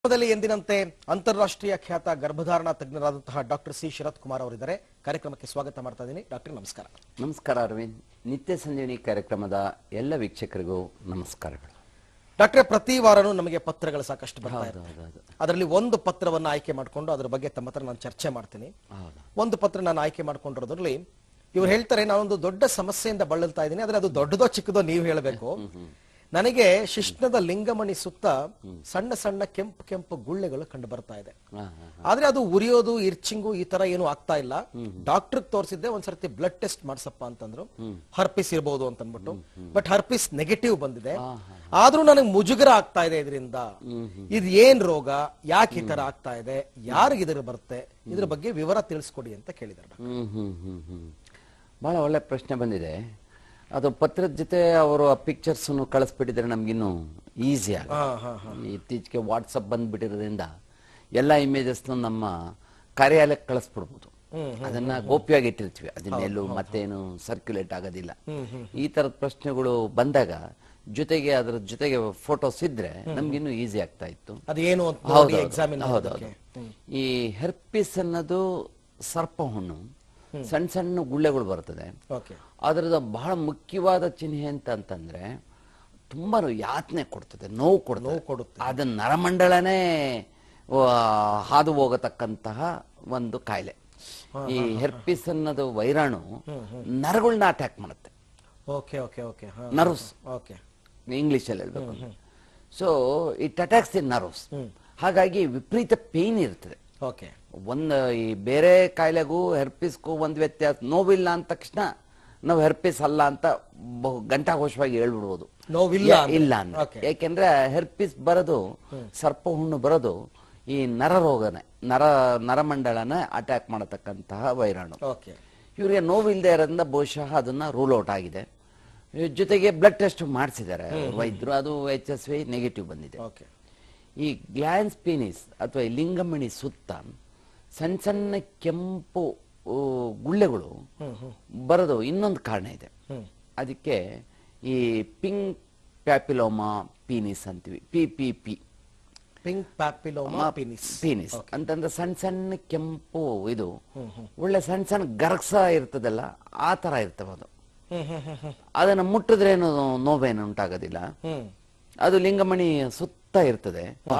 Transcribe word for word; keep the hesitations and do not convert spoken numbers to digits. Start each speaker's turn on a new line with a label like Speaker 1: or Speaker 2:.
Speaker 1: ಎಂದಿನಂತೆ ಅಂತಾರಾಷ್ಟ್ರೀಯ ಖ್ಯಾತ ಗರ್ಭಧಾರಣಾ ತಜ್ಞರಾದಂತಹ ಡಾಕ್ಟರ್ ಸಿ ಶರತ್ ಕುಮಾರ್ ಅವರಿದ್ದಾರೆ. ಕಾರ್ಯಕ್ರಮಕ್ಕೆ ಸ್ವಾಗತ ಮಾಡ್ತಾ ಇದ್ದೀನಿ. ಡಾಕ್ಟರ್ ನಮಸ್ಕಾರ.
Speaker 2: ನಮಸ್ಕಾರ ಅರವಿಂದ್. ನಿತ್ಯ ಸಂಜೀವಿನಿ ಕಾರ್ಯಕ್ರಮದ ಎಲ್ಲ ವೀಕ್ಷಕರಿಗೂ ನಮಸ್ಕಾರಗಳು.
Speaker 1: ಡಾಕ್ಟರ್, ಪ್ರತಿ ವಾರನೂ ನಮಗೆ ಪತ್ರಗಳು ಸಾಕಷ್ಟು ಬರ್ತಾ ಇರುತ್ತೆ. ಅದರಲ್ಲಿ ಒಂದು ಪತ್ರವನ್ನು ಆಯ್ಕೆ ಮಾಡಿಕೊಂಡು ಅದರ ಬಗ್ಗೆ ತಮ್ಮ ಹತ್ರ ನಾನು ಚರ್ಚೆ ಮಾಡ್ತೀನಿ. ಒಂದು ಪತ್ರ ನಾನು ಆಯ್ಕೆ ಮಾಡ್ಕೊಂಡಿರೋದ್ರಲ್ಲಿ ಇವ್ರು ಹೇಳ್ತಾರೆ, ನಾನೊಂದು ದೊಡ್ಡ ಸಮಸ್ಯೆಯಿಂದ ಬಳಲ್ತಾ ಇದ್ದೀನಿ, ಆದ್ರೆ ಅದು ದೊಡ್ಡದೋ ಚಿಕ್ಕದೋ ನೀವು ಹೇಳಬೇಕು. ನನಗೆ ಶಿಶ್ನದ ಲಿಂಗಮಣಿ ಸುತ್ತ ಸಣ್ಣ ಸಣ್ಣ ಕೆಂಪು ಕೆಂಪು ಗುಳ್ಳೆಗಳು ಕಂಡು ಬರ್ತಾ ಇದೆ. ಆದ್ರೆ ಅದು ಉರಿಯೋದು, ಇರ್ಚಿಂಗು ಈ ತರ ಏನು ಆಗ್ತಾ ಇಲ್ಲ. ಡಾಕ್ಟರ್ ತೋರಿಸಿದ್ದೆ, ಒಂದ್ಸರ್ತಿ ಬ್ಲಡ್ ಟೆಸ್ಟ್ ಮಾಡ್ಸಪ್ಪ ಅಂತಂದ್ರು. ಹರ್ಪಿಸ್ ಇರಬಹುದು ಅಂತ ಅಂದ್ಬಿಟ್ಟು, ಬಟ್ ಹರ್ಪಿಸ್ ನೆಗೆಟಿವ್ ಬಂದಿದೆ. ಆದ್ರೂ ನನಗೆ ಮುಜುಗರ ಆಗ್ತಾ ಇದೆ ಇದರಿಂದ. ಇದು ಏನ್ ರೋಗ, ಯಾಕೆ ಈ ತರ ಆಗ್ತಾ ಇದೆ, ಯಾರಿಗೆ ಇದ್ರ ಬರುತ್ತೆ, ಇದ್ರ ಬಗ್ಗೆ ವಿವರ ತಿಳಿಸ್ಕೊಡಿ ಅಂತ ಕೇಳಿದ್ದಾರೆ.
Speaker 2: ಬಹಳ ಒಳ್ಳೆ ಪ್ರಶ್ನೆ ಬಂದಿದೆ. ಅದು ಪತ್ರದ ಜೊತೆ ಅವರು ಆ ಪಿಕ್ಚರ್ಸ್ ಕಳಿಸ್ಬಿಟ್ಟಿದ್ರೆ ನಮ್ಗಿನ್ನು ಈಸಿ ಆಗ. ಇತ್ತೀಚೆಗೆ ವಾಟ್ಸಪ್ ಬಂದ್ಬಿಟ್ಟಿರೋದ್ರಿಂದ ಎಲ್ಲ ಇಮೇಜಸ್ ನಮ್ಮ ಕಾರ್ಯಾಲಯಕ್ಕೆ ಕಳಿಸ್ಬಿಡ್ಬೋದು. ಅದನ್ನ ಗೋಪ್ಯವಾಗಿ ಇಟ್ಟಿರ್ತೀವಿ, ಅದನ್ನೆಲ್ಲೂ ಮತ್ತೇನು ಸರ್ಕ್ಯುಲೇಟ್ ಆಗೋದಿಲ್ಲ. ಈ ತರದ ಪ್ರಶ್ನೆಗಳು ಬಂದಾಗ ಜೊತೆಗೆ ಅದ್ರ ಜೊತೆಗೆ ಫೋಟೋಸ್ ಇದ್ರೆ ನಮ್ಗಿನ್ನು ಈಸಿ ಆಗ್ತಾ ಇತ್ತು. ಹೌದೌದು. ಈ ಹೆರ್ಪಿಸ್ ಅನ್ನೋದು ಸರ್ಪ ಹುಣ್ಣು, ಸಣ್ಣ ಸಣ್ಣ ಗುಳ್ಳೆಗಳು ಬರ್ತದೆ. ಅದರದ ಬಹಳ ಮುಖ್ಯವಾದ ಚಿಹ್ನೆ ಅಂತ ಅಂತಂದ್ರೆ ತುಂಬಾ ಯಾತನೆ ಕೊಡ್ತದೆ, ನೋವು ಕೊಡುತ್ತೆ. ಅದನ್ನ ನರಮಂಡಲನೇ ಹಾದು ಹೋಗತಕ್ಕಂತಹ ಒಂದು ಕಾಯಿಲೆ. ಈ ಹೆರ್ಪಿಸ್ ಅನ್ನೋದು ವೈರಾಣು ನರಗಳನ್ನ ಅಟ್ಯಾಕ್ ಮಾಡುತ್ತೆ. ನರ್ವ್ಸ್ ಇಂಗ್ಲಿಷ್ ಅಲ್ಲಿ ಹೇಳ್ಬೇಕು. So it attacks the nerves. ಹಾಗಾಗಿ ವಿಪರೀತ ಪೇನ್ ಇರ್ತದೆ. ಒಂದು ಈ ಬೇರೆ ಕಾಯಿಲೆಗೂ ಹೆರ್ಪಿಸ್ಗೂ ಒಂದು ವ್ಯತ್ಯಾಸ. ನೋವಿಲ್ಲ ಅಂದ ತಕ್ಷಣ ನಾವು ಹೆರ್ಪಿಸ್ ಅಲ್ಲ ಅಂತ ಘಂಟಾಘೋಷವಾಗಿ ಹೇಳ್ಬಿಡ್ಬೋದು, ನೋವಿಲ್ಲ ಇಲ್ಲ ಅಂತ. ಯಾಕೆಂದ್ರೆ ಹೆರ್ಪಿಸ್ ಬರೋದು, ಸರ್ಪ ಹುಣ್ಣು ಬರೋದು ಈ ನರ ರೋಗನೇ, ನರ ನರಮಂಡಲನ ಅಟ್ಯಾಕ್ ಮಾಡತಕ್ಕಂತಹ ವೈರಾಣು. ಇವ್ರಿಗೆ ನೋವಿಲ್ಲದೆ ಇರೋದ್ರಿಂದ ಬಹುಶಃ ಅದನ್ನ ರೂಲ್ ಔಟ್ ಆಗಿದೆ. ಜೊತೆಗೆ ಬ್ಲಡ್ ಟೆಸ್ಟ್ ಮಾಡಿಸಿದ್ದಾರೆ ವೈದ್ಯರು, ಅದು ಎಚ್ ಎಸ್ ವಿ ನೆಗೆಟಿವ್ ಬಂದಿದೆ. ಈ ಗ್ಲ್ಯಾನ್ಸ್ ಪೀನಿಸ್ ಅಥವಾ ಲಿಂಗಮಣಿ ಸುತ್ತ ಸಣ್ಣ ಸಣ್ಣ ಕೆಂಪು ಗುಳ್ಳೆಗಳು ಬರೋದು ಇನ್ನೊಂದು ಕಾರಣ ಇದೆ. ಅದಕ್ಕೆ ಈ ಪಿಂಕ್ ಪ್ಯಾಪಿಲೋಮಾ ಪೀನಿಸ್ ಅಂತೀವಿ, P P P
Speaker 1: pink papilloma penis
Speaker 2: penis ಅಂತಂದ್ರೆ ಸಣ್ಣ ಸಣ್ಣ ಕೆಂಪು, ಇದು ಒಳ್ಳೆ ಸಣ್ಣ ಸಣ್ಣ ಗರಗ್ಸ ಇರ್ತದಲ್ಲ, ಆ ತರ ಇರ್ತವೆ. ಅದು ಅದನ್ನ ಮುಟ್ಟಿದ್ರೇನು ನೋವೇನು ಉಂಟಾಗೋದಿಲ್ಲ. ಅದು ಲಿಂಗಮಣಿ ಸುತ್ತ ಇರ್ತದೆ.